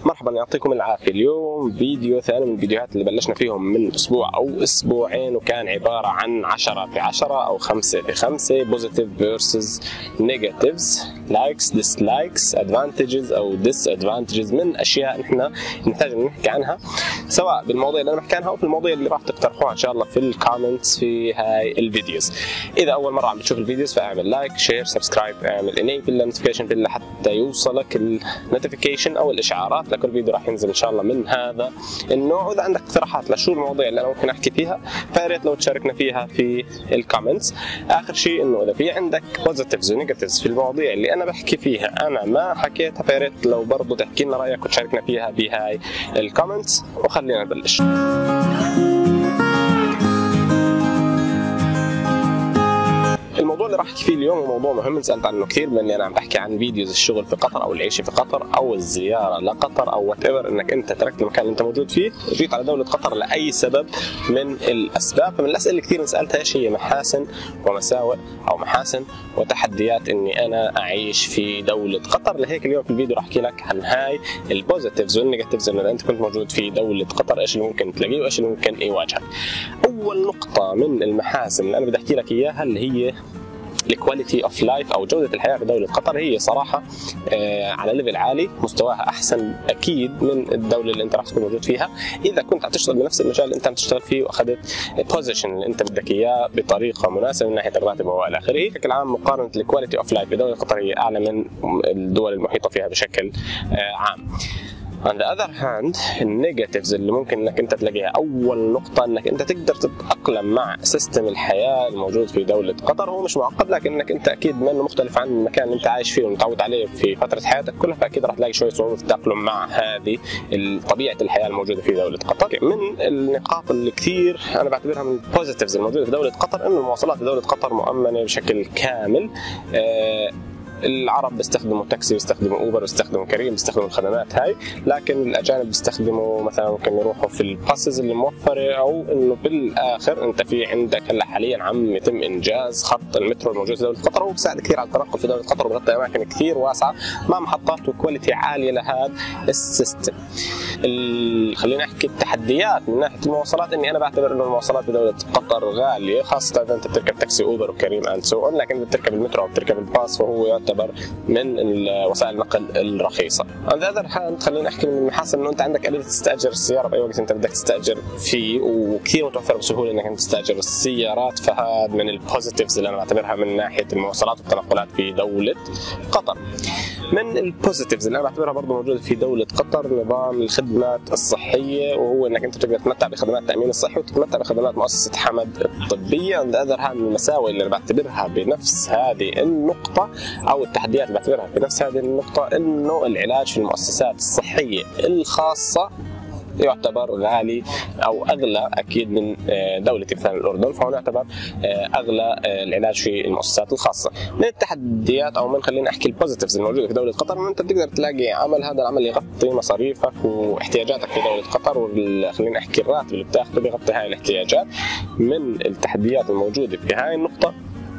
مرحبا، يعطيكم العافية. اليوم فيديو ثاني من الفيديوهات اللي بلشنا فيهم من أسبوع أو أسبوعين، وكان عبارة عن 10 في 10 أو 5 في 5 positive versus negatives، likes dislikes advantages أو disadvantages من أشياء نحن نحتاج نحكي عنها، سواء بالمواضيع اللي أنا بحكي عنها أو في المواضيع اللي راح تقترحوها إن شاء الله في الكومنتس في هاي الفيديوز. إذا أول مرة عم بتشوف الفيديوز فاعمل لايك شير سبسكرايب، اعمل enable النوتيفيكيشن بيل لحتى يوصلك النوتيفيكيشن أو الإشعارات لكل فيديو راح ينزل إن شاء الله من هذا النوع. وإذا عندك اقتراحات لشو المواضيع اللي أنا ممكن أحكي فيها فيا ريت لو تشاركنا فيها في الكومنتس. آخر شيء إنه إذا في عندك positives و negatives في المواضيع اللي أنا بحكي فيها أنا ما حكيتها فيا ريت لو برضه تحكي لنا رأيك وتشاركنا فيها بهاي الكومنتس. وخلينا نبلش. الموضوع اللي راح احكي فيه اليوم هو موضوع مهم، سألت عنه كثير، باني انا عم بحكي عن فيديوز الشغل في قطر او العيشه في قطر او الزياره لقطر او وات ايفر، انك انت تركت المكان اللي انت موجود فيه وجيت على دوله قطر لاي سبب من الاسباب. فمن الاسئله اللي كثير سالتها ايش هي محاسن ومساوئ او محاسن وتحديات اني انا اعيش في دوله قطر. لهيك اليوم في الفيديو راح احكي لك عن هاي البوزيتيفز والنيجاتيفز، انه اذا انت كنت موجود في دوله قطر ايش اللي ممكن تلاقيه وايش اللي ممكن يواجهك. اول نقطه من المحاسن اللي انا بدي احكي لك اياها اللي هي الكواليتي اوف لايف او جوده الحياه في دوله قطر. هي صراحه على ليفل عالي، مستواها احسن اكيد من الدوله اللي انت راح تكون موجود فيها اذا كنت عم تشتغل بنفس المجال اللي انت عم تشتغل فيه واخذت البوزيشن اللي انت بدك اياه بطريقه مناسبه من ناحيه الراتب والى اخره. بشكل عام مقارنه الكواليتي اوف لايف في دوله قطر هي اعلى من الدول المحيطه فيها بشكل عام. On the other hand النيجاتيفز اللي ممكن انك انت تلاقيها، اول نقطة انك انت تقدر تتأقلم مع سيستم الحياة الموجود في دولة قطر. هو مش معقد لكن انك انت اكيد منه مختلف عن المكان اللي انت عايش فيه ومتعود عليه في فترة حياتك كلها، فاكيد راح تلاقي شوية صعوبة في التأقلم مع هذه طبيعة الحياة الموجودة في دولة قطر. من النقاط اللي كثير انا بعتبرها من البوزيتيفز الموجودة في دولة قطر انه المواصلات في دولة قطر مؤمنة بشكل كامل. العرب بيستخدموا تاكسي، بيستخدموا اوبر، بيستخدموا كريم، بيستخدموا الخدمات هاي، لكن الاجانب بيستخدموا مثلا ممكن يروحوا في الباسز اللي موفره، او انه بالاخر انت في عندك هلا حاليا عم يتم انجاز خط المترو الموجود في دوله قطر، وهو بيساعد كثير على التنقل في دوله قطر وبغطي اماكن كثير واسعه مع محطات وكواليتي عاليه لهذا السيستم. خلينا نحكي التحديات من ناحيه المواصلات، اني انا بعتبر انه المواصلات في دوله قطر غاليه، خاصه اذا انت بتركب تاكسي اوبر وكريم اند سو اون، لكن اذا بتركب المترو او بتركب الباص فهو يعتبر من وسائل النقل الرخيصه. On the other hand خلينا نحكي من المحاسن انه انت عندك آلية تستاجر السياره باي وقت انت بدك تستاجر فيه، وكثير متوفر بسهوله انك انت تستاجر السيارات، فهذا من البوزيتيفز اللي انا بعتبرها من ناحيه المواصلات والتنقلات في دوله قطر. من البوزيتيفز اللي انا بعتبرها برضه موجوده في دوله قطر نظام الخدمات الصحيه، وهو انك انت تقدر تتمتع بخدمات التامين الصحي وتتمتع بخدمات مؤسسه حمد الطبيه. On the other hand المساوئ اللي انا بعتبرها بنفس هذه النقطه او التحديات اللي بعتبرها بنفس هذه النقطه انه العلاج في المؤسسات الصحيه الخاصه يعتبر غالي او اغلى اكيد من دولتي مثلا الاردن، فهو يعتبر اغلى العلاج في المؤسسات الخاصه. من التحديات او من خلينا نحكي البوزيتيفز الموجوده في دوله قطر انه انت بتقدر تلاقي عمل، هذا العمل يغطي مصاريفك واحتياجاتك في دوله قطر، خلينا نحكي الراتب اللي بتاخذه بيغطي هاي الاحتياجات. من التحديات الموجوده في هاي النقطه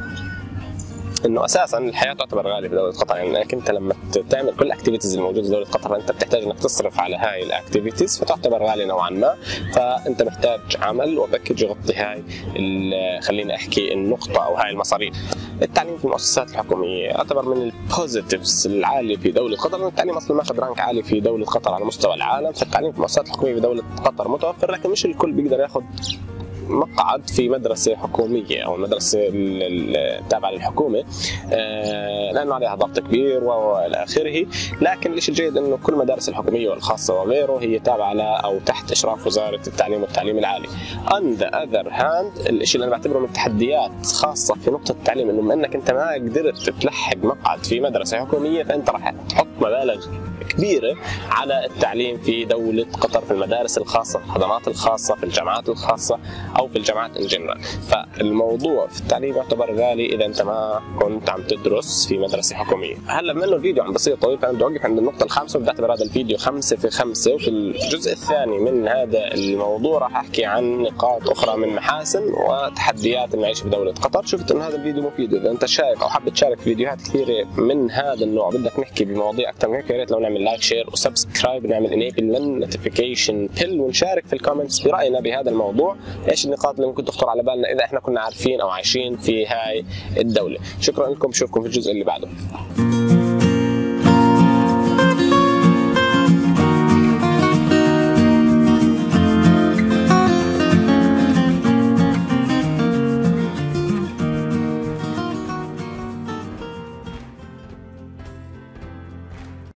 انه اساسا الحياه تعتبر غاليه في دوله قطر، يعني انك انت لما تعمل كل الاكتيفيتيز الموجوده في دوله قطر فانت بتحتاج انك تصرف على هاي الاكتيفيتيز، فتعتبر غاليه نوعا ما، فانت محتاج عمل وباكج يغطي هاي خلينا احكي النقطه او هاي المصاريف. التعليم في المؤسسات الحكوميه يعتبر من البوزيتيفز العاليه في دوله قطر، لان التعليم اصلا ماخذ رانك عالي في دوله قطر على مستوى العالم، فالتعليم في المؤسسات الحكوميه في دوله قطر متوفر، لكن مش الكل بيقدر ياخذ مقعد في مدرسة حكومية أو المدرسة التابعة للحكومة لأنه عليها ضغط كبير وإلى آخره. لكن الشيء الجيد أنه كل المدارس الحكومية والخاصة وغيره هي تابعة أو تحت إشراف وزارة التعليم والتعليم العالي. On the other hand الشيء اللي أنا بعتبره من التحديات خاصة في نقطة التعليم أنه بما أنك أنت ما قدرت تلحق مقعد في مدرسة حكومية فأنت راح تحط مبالغ كبيرة على التعليم في دولة قطر في المدارس الخاصة، في الخدمات الخاصة، في الجامعات الخاصة أو في الجامعات إن جنرال. فالموضوع في التعليم يعتبر غالي إذا أنت ما كنت عم تدرس في مدرسة حكومية. هلا بما إنه الفيديو عم بصير طويل فأنا بدي أوقف عند النقطة الخامسة، وبدي أعتبر هذا الفيديو 5 في 5، وفي الجزء الثاني من هذا الموضوع راح أحكي عن نقاط أخرى من محاسن وتحديات المعيشة في دولة قطر. شفت إنه هذا الفيديو مفيد، إذا أنت شايف أو حابب تشارك فيديوهات كثيرة من هذا النوع بدك نحكي بمواضيع أكثر من هيك يا ريت لو نعمل لايك شير وسبسكرايب، نعمل انيبل للنوتيفيكيشن بيل، ونشارك في الكومنتس براينا بهذا الموضوع، ايش النقاط اللي ممكن تخطر على بالنا اذا احنا كنا عارفين او عايشين في هاي الدوله. شكرا لكم، بشوفكم في الجزء اللي بعده.